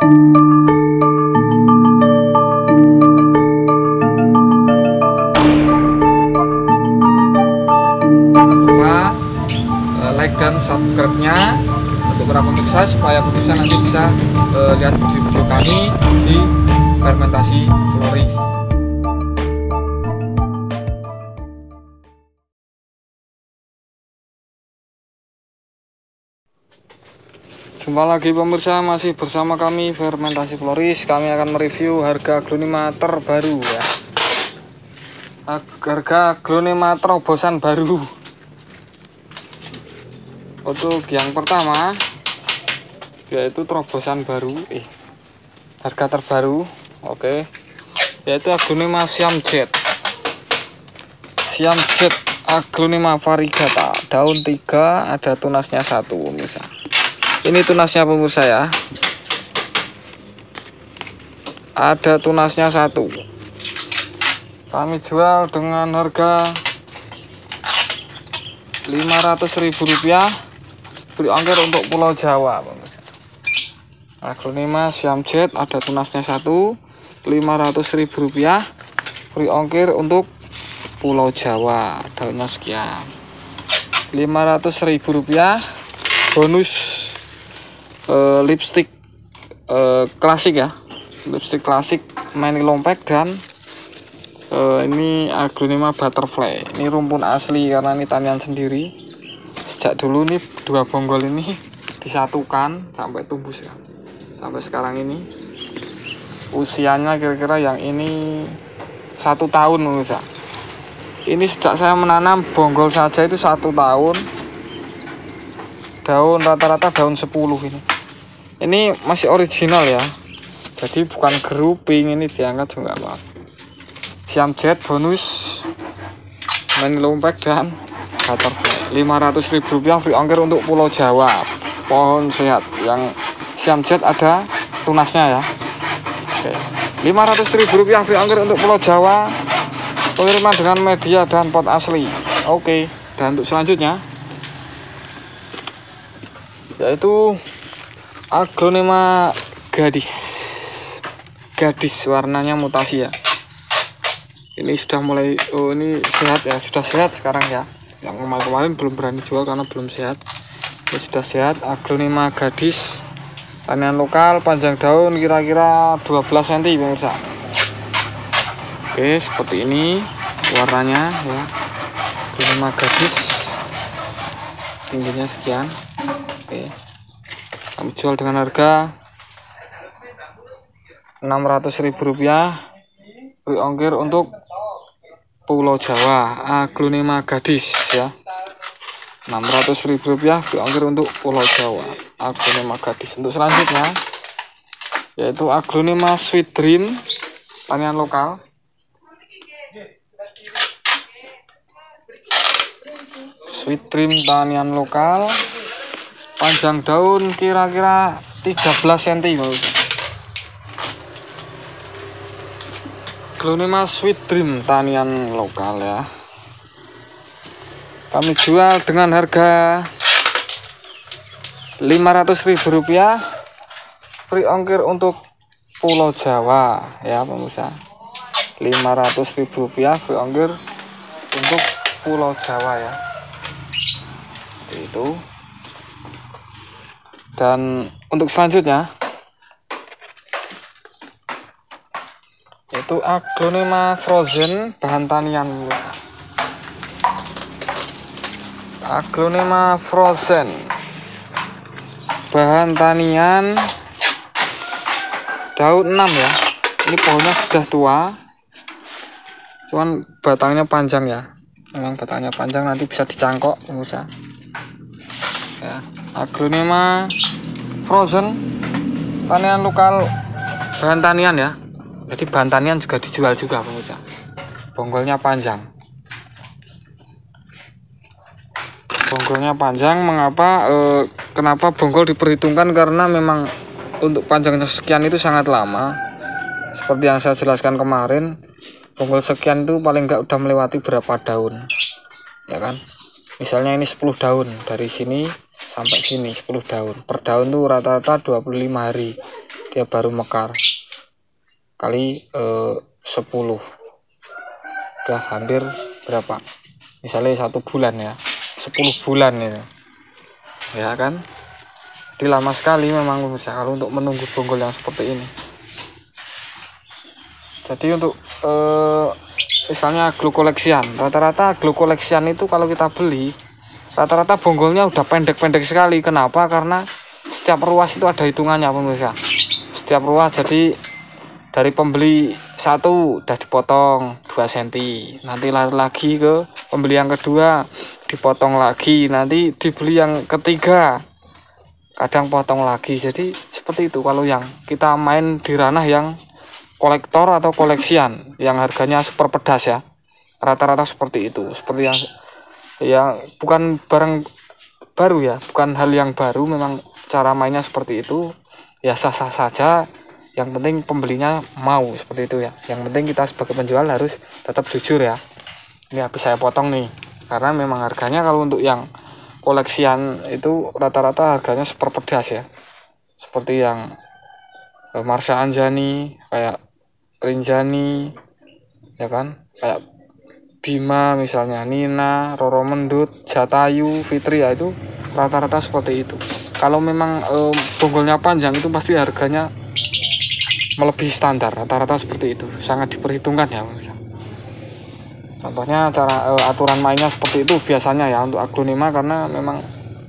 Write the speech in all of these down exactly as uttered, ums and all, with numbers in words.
Like dan subscribe-nya untuk para pemirsa supaya pemirsa nanti bisa uh, lihat video-video kami di fermentasi Floris. Jumpa lagi pemirsa, masih bersama kami fermentasi Floris. Kami akan mereview harga aglonema terbaru ya. Harga aglonema terobosan baru. Untuk yang pertama yaitu terobosan baru eh harga terbaru, oke, yaitu aglonema Siam Jet. Siam Jet aglonema variegata, daun tiga, ada tunasnya satu pemirsa. Ini tunasnya pemirsa ya, ada tunasnya satu. Kami jual dengan harga lima ratus ribu rupiah, beri ongkir untuk Pulau Jawa. Aglonema Siam Jet ada tunasnya satu, lima ratus ribu rupiah, beri ongkir untuk Pulau Jawa. Daunnya sekian, lima ratus ribu rupiah. Bonus eh, lipstick eh, klasik ya, lipstick klasik Mani Lompek. Dan eh, ini aglonema butterfly. Ini rumpun asli karena ini tanian sendiri. Sejak dulu nih dua bonggol ini disatukan sampai tumbuh ya, sampai sekarang ini. Usianya kira-kira yang ini satu tahun pemirsa. Ini sejak saya menanam bonggol saja itu satu tahun. Daun rata-rata daun sepuluh ini. Ini masih original ya, jadi bukan grouping, ini diangkat juga apa. Siam Jet bonus Mani Lompek dan butterfly, lima ratus ribu rupiah, free ongkir untuk Pulau Jawa. Pohon sehat. Yang Siam Jet ada tunasnya ya. Oke, lima ratus ribu rupiah, free ongkir untuk Pulau Jawa. Pengiriman dengan media dan pot asli. Oke, dan untuk selanjutnya yaitu aglonema gadis. Gadis warnanya mutasi ya. Ini sudah mulai, oh ini sehat ya, sudah sehat sekarang ya. Yang kemarin-kemarin belum berani jual karena belum sehat. Ini sudah sehat. Aglonema gadis, tanian lokal, panjang daun kira-kira dua belas sentimeter pemirsa. Oke, seperti ini warnanya ya. Aglonema gadis, tingginya sekian. Oke, kami jual dengan harga enam ratus ribu rupiah, beri ongkir untuk Pulau Jawa. Aglonema gadis ya, enam ratus ribu rupiah, beri ongkir untuk Pulau Jawa. Aglonema gadis. Untuk selanjutnya yaitu aglonema Sweet Dream, tanian lokal. Sweet Dream tanian lokal, panjang daun kira-kira tiga belas sentimeter. Aglonema Sweet Dream tanian lokal ya. Kami jual dengan harga lima ratus ribu rupiah, free ongkir untuk Pulau Jawa ya pemirsa. lima ratus ribu rupiah, free ongkir untuk Pulau Jawa ya. Itu. Dan untuk selanjutnya itu aglonema frozen bahan tanian. Aglonema frozen bahan tanian, daun enam ya. Ini pohonnya sudah tua, cuman batangnya panjang ya. Memang batangnya panjang, nanti bisa dicangkok pemirsa ya. Aglonema frozen tanian lokal, bahan tanian ya. Jadi bahan tanian juga dijual juga pemirsa. Bonggolnya panjang. Bonggolnya panjang. Mengapa? Eh, kenapa bonggol diperhitungkan? Karena memang untuk panjangnya sekian itu sangat lama. Seperti yang saya jelaskan kemarin, bonggol sekian itu paling enggak udah melewati berapa daun, ya kan? Misalnya ini sepuluh daun, dari sini sampai sini sepuluh daun. Per daun tuh rata-rata dua puluh lima hari. dia baru mekar kali eh, sepuluh, udah hampir berapa, misalnya satu bulan ya, sepuluh bulan itu ya kan. Jadi lama sekali memang bisa kalau untuk menunggu bonggol yang seperti ini. Jadi untuk eh, misalnya aglo koleksian, rata-rata aglo koleksian itu kalau kita beli rata-rata bonggolnya udah pendek-pendek sekali. Kenapa? Karena setiap ruas itu ada hitungannya pemirsa. Setiap ruas, jadi dari pembeli satu udah dipotong dua sentimeter, nanti lari lagi ke pembeli yang kedua dipotong lagi, nanti dibeli yang ketiga kadang potong lagi. Jadi seperti itu kalau yang kita main di ranah yang kolektor atau koleksian yang harganya super pedas ya, rata-rata seperti itu. Seperti yang yang bukan barang baru ya, bukan hal yang baru, memang cara mainnya seperti itu ya, sah-sah saja. Yang penting pembelinya mau seperti itu ya. Yang penting kita sebagai penjual harus tetap jujur ya. Ini habis saya potong nih, karena memang harganya kalau untuk yang koleksian itu rata-rata harganya super pedas ya. Seperti yang Marsha Anjani, kayak Rinjani ya kan, kayak Bima misalnya, Nina, Roro Mendut, Jatayu, Fitri ya, itu rata-rata seperti itu. Kalau memang e, bonggolnya panjang itu pasti harganya melebihi standar, rata-rata seperti itu, sangat diperhitungkan ya. Contohnya cara e, aturan mainnya seperti itu biasanya ya untuk aglonema, karena memang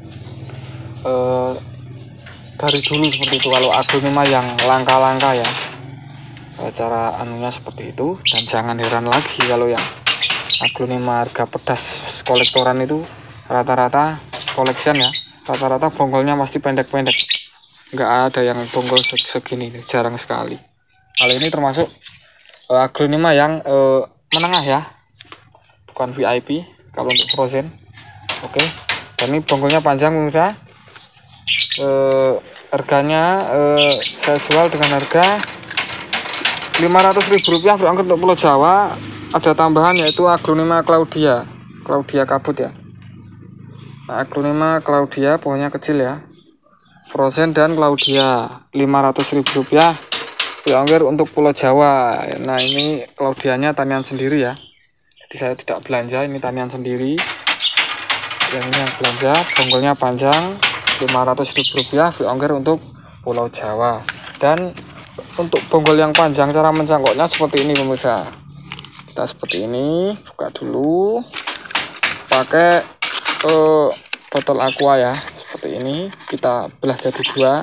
e, dari dulu seperti itu. Kalau aglonema yang langka-langka ya, cara anunya seperti itu. Dan jangan heran lagi kalau yang aglonema harga pedas kolektoran itu rata-rata koleksian ya, rata-rata bonggolnya pasti pendek-pendek, nggak ada yang bonggol segini, jarang sekali. Kalau ini termasuk uh, aglonema yang uh, menengah ya, bukan V I P kalau untuk frozen. Oke, dan ini bonggolnya panjang pemirsa. Uh, harganya uh, saya jual dengan harga lima ratus ribu rupiah berangkat untuk Pulau Jawa. Ada tambahan yaitu aglonema Claudia, Claudia kabut ya. Nah, aglonema Claudia pokoknya kecil ya, frozen dan Claudia lima ratus ribu rupiah berangkat untuk Pulau Jawa. Nah ini Claudianya tanian sendiri ya, jadi saya tidak belanja, ini tanian sendiri. Yang ini yang belanja, bonggolnya panjang, lima ratus ribu rupiah berangkat untuk Pulau Jawa. Dan untuk bonggol yang panjang, cara mencangkoknya seperti ini pemirsa. Kita seperti ini, buka dulu pakai uh, botol aqua ya, seperti ini. Kita belah jadi dua,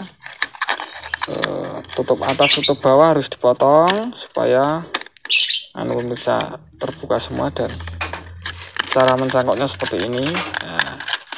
uh, tutup atas tutup bawah harus dipotong supaya anu pemirsa terbuka semua. Dan cara mencangkoknya seperti ini. Nah,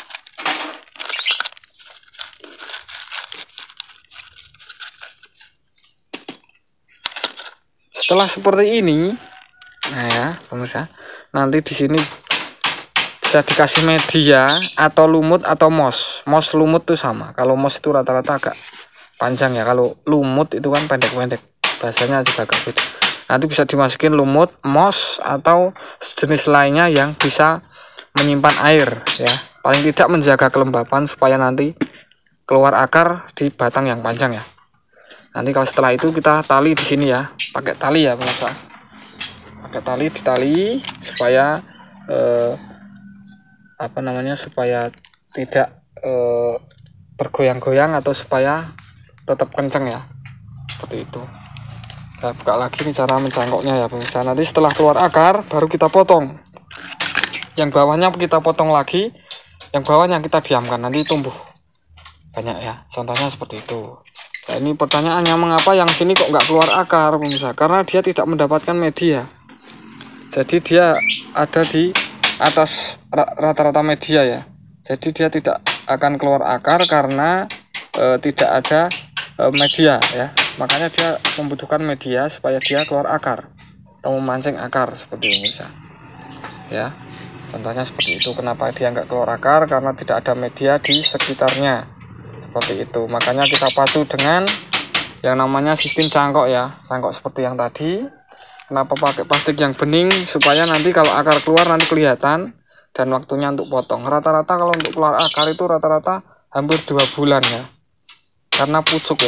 setelah seperti ini, nah ya pemirsa, nanti di sini bisa dikasih media atau lumut atau mos. Mos lumut tuh sama. Kalau mos itu rata-rata agak panjang ya, kalau lumut itu kan pendek-pendek, bahasanya juga agak beda. Nanti bisa dimasukin lumut, mos atau jenis lainnya yang bisa menyimpan air ya, paling tidak menjaga kelembapan supaya nanti keluar akar di batang yang panjang ya. Nanti kalau setelah itu kita tali di sini ya, pakai tali ya pemirsa, pakai tali, ditali supaya eh, apa namanya, supaya tidak eh, bergoyang-goyang atau supaya tetap kenceng ya, seperti itu. Nah, buka lagi nih cara mencangkoknya ya pemirsa. Nanti setelah keluar akar baru kita potong, yang bawahnya kita potong lagi, yang bawahnya kita diamkan, nanti tumbuh banyak ya, contohnya seperti itu. Nah ini pertanyaannya, mengapa yang sini kok nggak keluar akar pemirsa? Karena dia tidak mendapatkan media, jadi dia ada di atas rata-rata media ya, jadi dia tidak akan keluar akar karena e, tidak ada e, media ya. Makanya dia membutuhkan media supaya dia keluar akar atau memancing akar seperti ini pemirsa ya. Contohnya seperti itu. Kenapa dia nggak keluar akar? Karena tidak ada media di sekitarnya, seperti itu. Makanya kita pacu dengan yang namanya sistem cangkok ya, cangkok seperti yang tadi. Kenapa pakai plastik yang bening? Supaya nanti kalau akar keluar nanti kelihatan, dan waktunya untuk potong. Rata-rata kalau untuk keluar akar itu rata-rata hampir dua bulan ya, karena pucuk ya, rata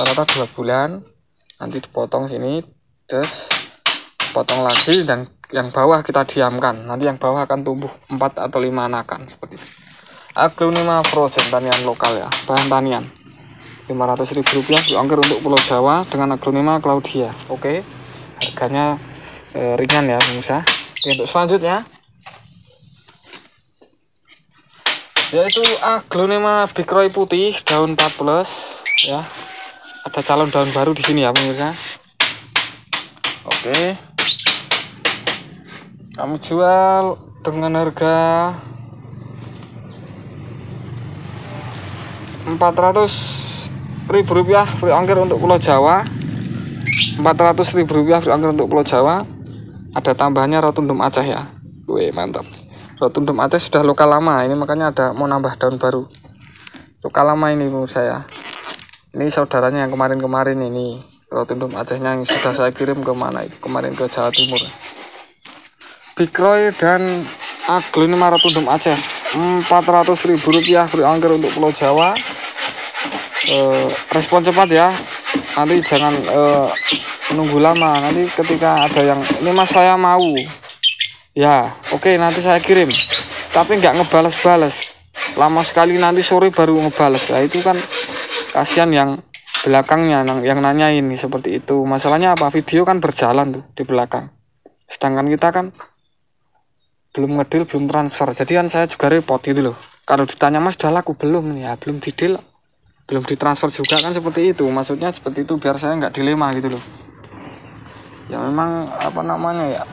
rata-rata dua bulan. Nanti dipotong sini, terus potong lagi, dan yang bawah kita diamkan. Nanti yang bawah akan tumbuh empat atau lima anakan seperti itu. Aglonema frozen, tanian lokal ya, bahan tanian. lima ratus ribu rupiah free ongkir untuk Pulau Jawa dengan Aglonema Claudia. Oke, harganya eh, ringan ya pemirsa. Untuk selanjutnya yaitu Aglonema Big Roy putih daun empat plus ya. Ada calon daun baru di sini ya pemirsa. Oke, kamu jual dengan harga empat ratus ribu rupiah free ongkir untuk Pulau Jawa. empat ratus ribu rupiah free ongkir untuk Pulau Jawa. Ada tambahannya rotundum Aceh ya. Wih, mantap. Rotundum Aceh sudah lokal lama, ini makanya ada mau nambah daun baru. Lokal lama ini menurut saya. Ini saudaranya yang kemarin-kemarin ini, rotundum Acehnya yang sudah saya kirim ke mana itu, kemarin ke Jawa Timur. Big Roy dan Aglonema rotundum Aceh empat ratus ribu rupiah free ongkir untuk Pulau Jawa. E, respon cepat ya. Nanti jangan e, menunggu lama. Nanti ketika ada yang ini mas saya mau. Ya, oke nanti saya kirim. Tapi nggak ngebales-bales. Lama sekali nanti sore baru ngebales. Nah, itu kan kasihan yang belakangnya yang nanyain seperti itu. Masalahnya apa? Video kan berjalan tuh di belakang. Sedangkan kita kan belum ngedil, belum transfer. Jadi kan saya juga repot gitu loh. Kalau ditanya mas udah laku belum nih ya, belum didil, belum ditransfer juga kan seperti itu. Maksudnya seperti itu biar saya nggak dilema gitu loh. Ya memang apa namanya ya,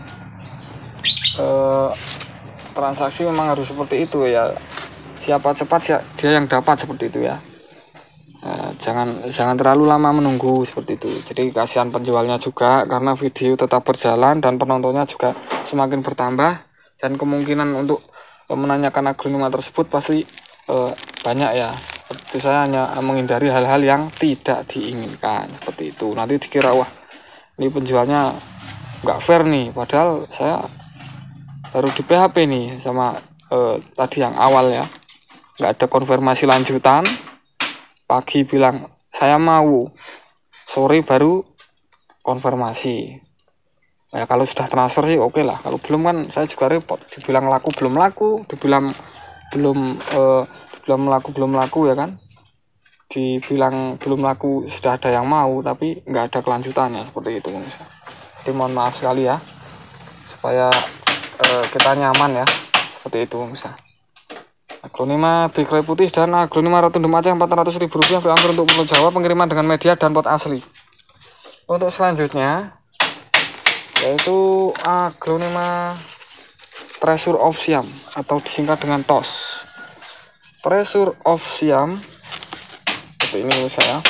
eh, transaksi memang harus seperti itu ya. Siapa cepat ya dia yang dapat seperti itu ya. Nah, jangan jangan terlalu lama menunggu seperti itu. Jadi kasihan penjualnya juga karena video tetap berjalan dan penontonnya juga semakin bertambah, dan kemungkinan untuk e, menanyakan aglonema tersebut pasti e, banyak ya. Itu saya hanya menghindari hal-hal yang tidak diinginkan seperti itu. Nanti dikira wah ini penjualnya nggak fair nih, padahal saya baru di P H P nih sama e, tadi yang awal ya, nggak ada konfirmasi lanjutan. Pagi bilang saya mau, sore baru konfirmasi. Ya kalau sudah transfer sih oke lah. Kalau belum kan saya juga repot. Dibilang laku belum laku, dibilang belum eh, belum laku belum laku ya kan. Dibilang belum laku sudah ada yang mau, tapi nggak ada kelanjutannya seperti itu misalnya. Jadi mohon maaf sekali ya, supaya eh, kita nyaman ya seperti itu misalnya. Aglonema Big Roy putih dan Aglonema rotundum Aceh empat ratus ribu rupiah free ongkir untuk Pulau Jawa, pengiriman dengan media dan pot asli. Untuk selanjutnya yaitu Aglonema Treasure of Siam atau disingkat dengan T O S. Treasure of Siam seperti ini saya.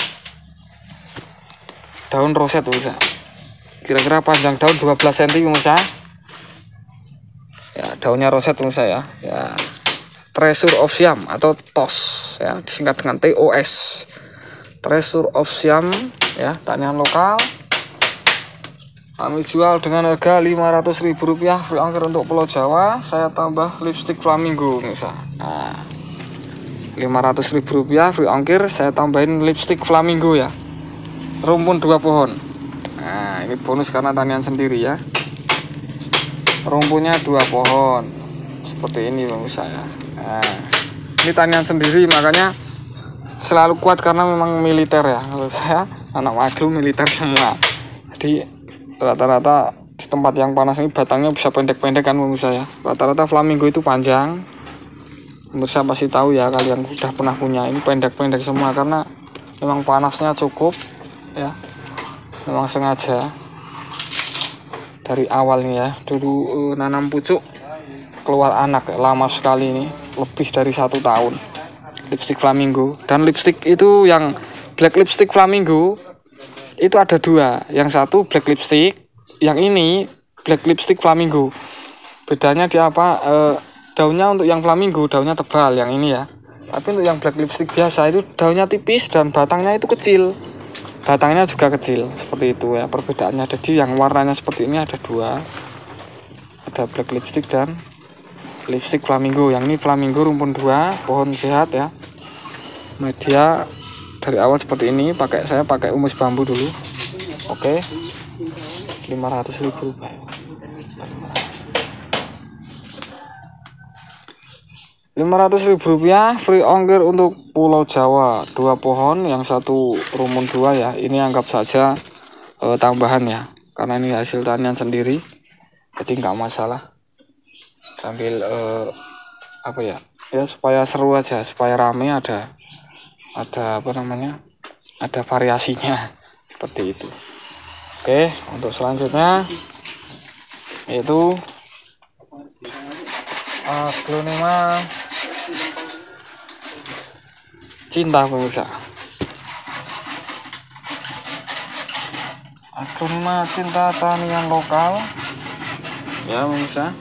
Daun roset bisa. Kira-kira panjang daun dua belas sentimeter bisa. Ya, daunnya roset saya ya. Treasure of Siam atau T O S ya, disingkat dengan T O S. Treasure of Siam ya, tanian lokal. Kami jual dengan harga lima ratus ribu rupiah free ongkir untuk Pulau Jawa. Saya tambah lipstick flamingo misal. Nah, lima ratus ribu rupiah free ongkir, saya tambahin lipstick flamingo ya. Rumpun dua pohon. Nah, ini bonus karena tanian sendiri ya. Rumpunnya dua pohon. Seperti ini pemirsa ya. Nah, ini tanian sendiri makanya selalu kuat karena memang militer ya. Kalau saya anak maglu militer semua. Jadi rata-rata di tempat yang panas ini batangnya bisa pendek-pendek kan pemirsa ya. Rata-rata flamingo itu panjang. Pemirsa pasti tahu ya, kalian udah pernah punya. Ini pendek-pendek semua karena memang panasnya cukup ya. Memang sengaja dari awalnya ya. Dulu uh, nanam pucuk keluar anak lama sekali ini, lebih dari satu tahun. Lipstick flamingo dan lipstick itu yang black lipstick flamingo itu ada dua, yang satu black lipstick, yang ini black lipstick flamingo. Bedanya di apa? E, daunnya untuk yang flamingo daunnya tebal yang ini ya, tapi untuk yang black lipstick biasa itu daunnya tipis dan batangnya itu kecil, batangnya juga kecil seperti itu ya perbedaannya. Jadi yang warnanya seperti ini ada dua, ada black lipstick dan lipstick flamingo. Yang ini flamingo rumpun dua, pohon sehat ya, media dari awal seperti ini, pakai saya pakai umus bambu dulu. Oke, lima ratus ribu rupiah. lima ratus ribu rupiah free ongkir untuk Pulau Jawa. Dua pohon, yang satu rumun dua ya. Ini anggap saja eh, tambahan ya, karena ini hasil tanian sendiri, jadi nggak masalah. Sambil eh, apa ya, ya supaya seru aja, supaya rame, ada ada apa namanya, ada variasinya seperti itu. Oke, untuk selanjutnya yaitu aglonema cinta pemirsa. Aglonema cinta tanian lokal ya pemirsa.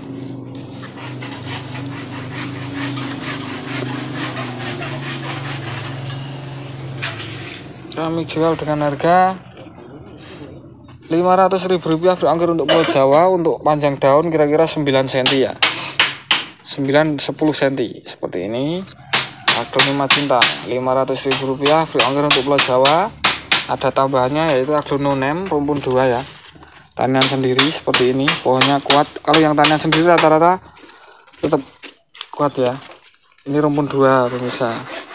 Kami jual dengan harga lima ratus ribu rupiah free ongkir untuk Pulau Jawa. Untuk panjang daun kira-kira sembilan sentimeter ya, sembilan sepuluh sentimeter seperti ini. Aglonema cinta lima ratus ribu rupiah free ongkir untuk Pulau Jawa. Ada tambahannya yaitu aglononem rumpun dua ya, tanian sendiri seperti ini. Pohonnya kuat, kalau yang tanian sendiri rata-rata tetap kuat ya. Ini rumpun dua pemirsa,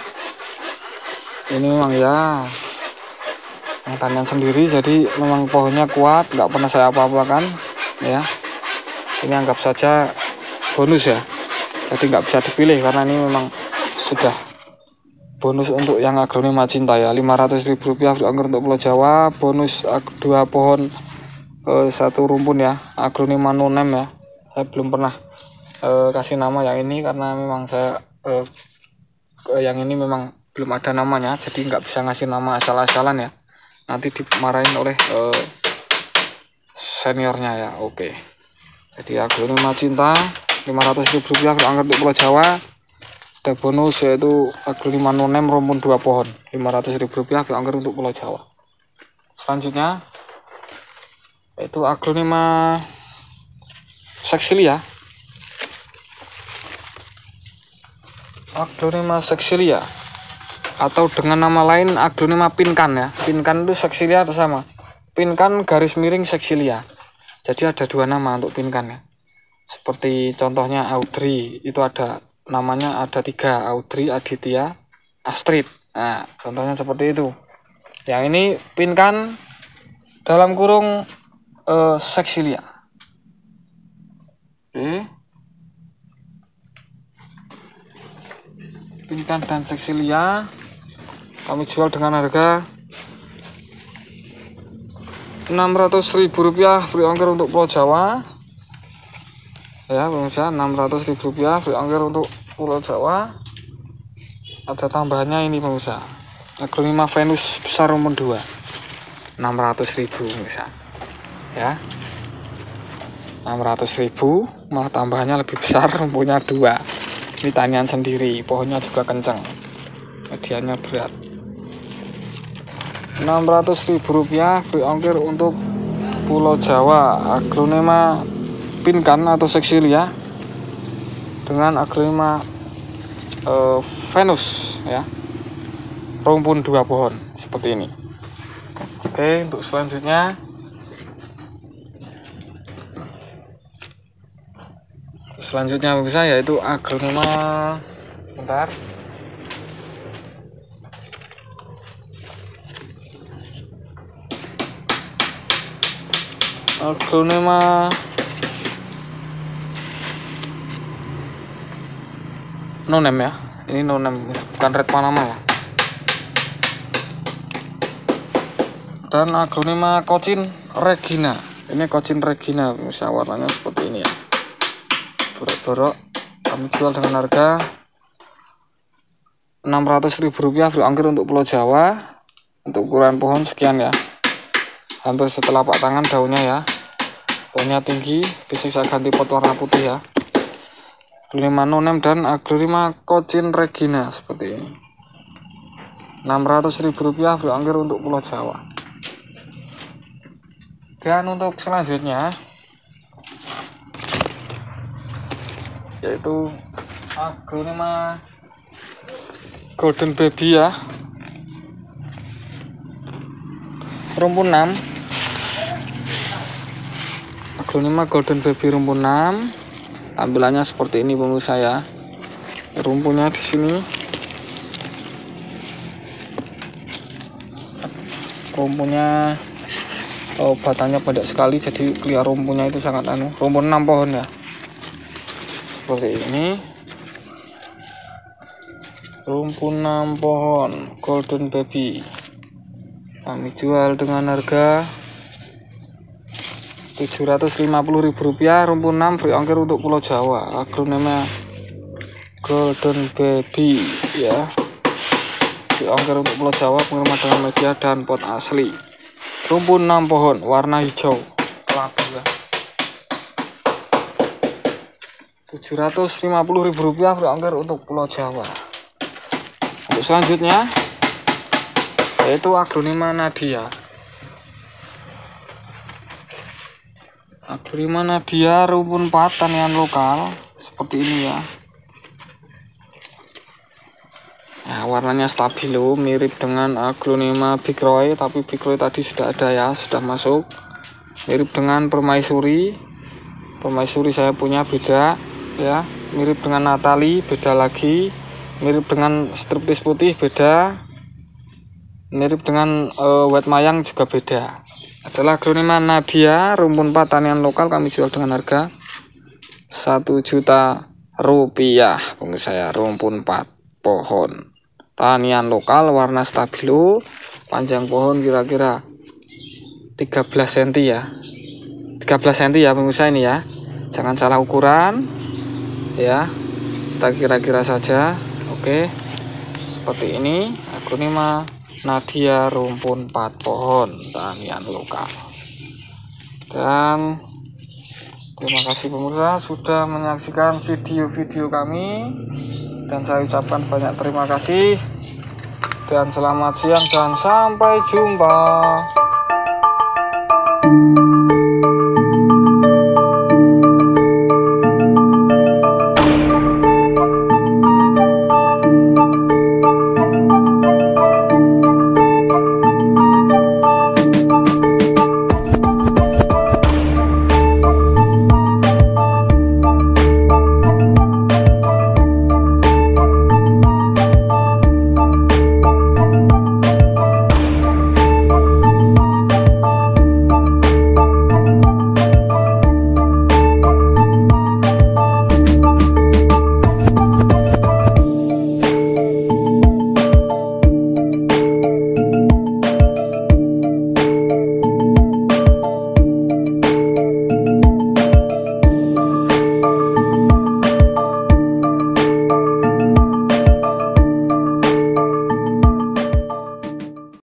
ini memang ya yang tanian sendiri, jadi memang pohonnya kuat, nggak pernah saya apa-apakan ya. Ini anggap saja bonus ya, jadi nggak bisa dipilih karena ini memang sudah bonus untuk yang aglonema cinta ya. Lima ratus ribu rupiah free ongkir untuk Pulau Jawa. Bonus dua pohon eh, satu rumpun ya, aglonema nonem ya. Saya belum pernah eh, kasih nama yang ini karena memang saya eh, yang ini memang belum ada namanya, jadi nggak bisa ngasih nama asal-asalan ya, nanti dimarahin oleh uh, seniornya ya. Oke, jadi aglonema cinta lima ratus ribu rupiah free ongkir untuk Pulau Jawa. Ada bonus yaitu aglonema nonem rumpun dua pohon, lima ratus ribu rupiah free ongkir untuk Pulau Jawa. Selanjutnya yaitu aglonema seksilia. Aglonema seksilia atau dengan nama lain aglonema pinkan ya. Pinkan itu seksilia atau sama? Pinkan garis miring seksilia. Jadi ada dua nama untuk pinkan ya. Seperti contohnya Audrey, itu ada namanya ada tiga, Audrey, Aditya, Astrid. Nah, contohnya seperti itu. Yang ini pinkan dalam kurung eh, seksilia. Oke. Pinkan dan seksilia kami jual dengan harga enam ratus ribu rupiah free ongkir untuk Pulau Jawa ya pemirsa. Enam ratus ribu rupiah free ongkir untuk Pulau Jawa. Ada tambahannya ini pemirsa, aglonema Venus besar rumpun dua, enam ratus ribu pemirsa ya. Enam ratus ribu, malah tambahannya lebih besar, rumpunnya dua. Ini tanian sendiri, pohonnya juga kencang, mediannya berat. Enam ratus ribu rupiah free ongkir untuk Pulau Jawa. Aglonema pinkan atau seksilia dengan aglonema uh, Venus ya, rumpun dua pohon seperti ini. Oke, untuk selanjutnya selanjutnya bisa yaitu aglonema, bentar, aglonema nonem ya. Ini nonem, bukan red panama ya. Dan aglonema Cochin Regina. Ini Cochin Regina, bisa warnanya seperti ini ya. Borok-borok. Kami jual dengan harga enam ratus ribu rupiah free ongkir untuk Pulau Jawa. Untuk ukuran pohon sekian ya, hampir setelapak tangan daunnya ya. Pohonnya tinggi, bisa saya ganti pot warna putih ya. Aglonema nonem dan aglonema Cochin Regina seperti ini. enam ratus ribu rupiah free ongkir untuk Pulau Jawa. Dan untuk selanjutnya yaitu aglonema Golden Baby ya. rumpun enam. Aglonema Golden Baby rumpun enam. Tampilannya seperti ini pemirsa ya. Rumpunnya di sini. Rumpunnya oh, batangnya pendek sekali, jadi keluar rumpunnya itu sangat anu. Rumpun enam pohon ya. Seperti ini. Rumpun enam pohon Golden Baby. Kami jual dengan harga tujuh ratus lima puluh ribu rupiah. Rumpun enam free ongkir untuk Pulau Jawa. Aglonema Golden Baby ya. Free ongkir untuk Pulau Jawa, pengiriman dengan media dan pot asli. Rumpun enam pohon warna hijau kelabu ya. tujuh ratus lima puluh ribu rupiah free ongkir untuk Pulau Jawa. Untuk selanjutnya yaitu Aglonema Nadia. Aglonema Nadia rumpun empat tanian lokal seperti ini ya. Nah, warnanya stabilo, mirip dengan Aglonema Big Roy, tapi Big Roy tadi sudah ada ya, sudah masuk. Mirip dengan Permaisuri. Permaisuri saya punya beda ya. Mirip dengan Natali, beda lagi. Mirip dengan Striptease putih, beda. Mirip dengan uh, White Mayang juga beda. Adalah Aglonema Nadia rumpun empat tanian lokal, kami jual dengan harga satu juta rupiah. Pemirsa ya, rumpun empat pohon tanian lokal warna stabilo, panjang pohon kira-kira tiga belas sentimeter ya. tiga belas sentimeter ya pemirsa ini ya. Jangan salah ukuran ya. Kita kira-kira saja. Oke. Seperti ini Aglonema Nadia rumpun empat pohon tanian lokal. Dan terima kasih pemirsa sudah menyaksikan video-video kami. Dan saya ucapkan banyak terima kasih. Dan selamat siang dan sampai jumpa.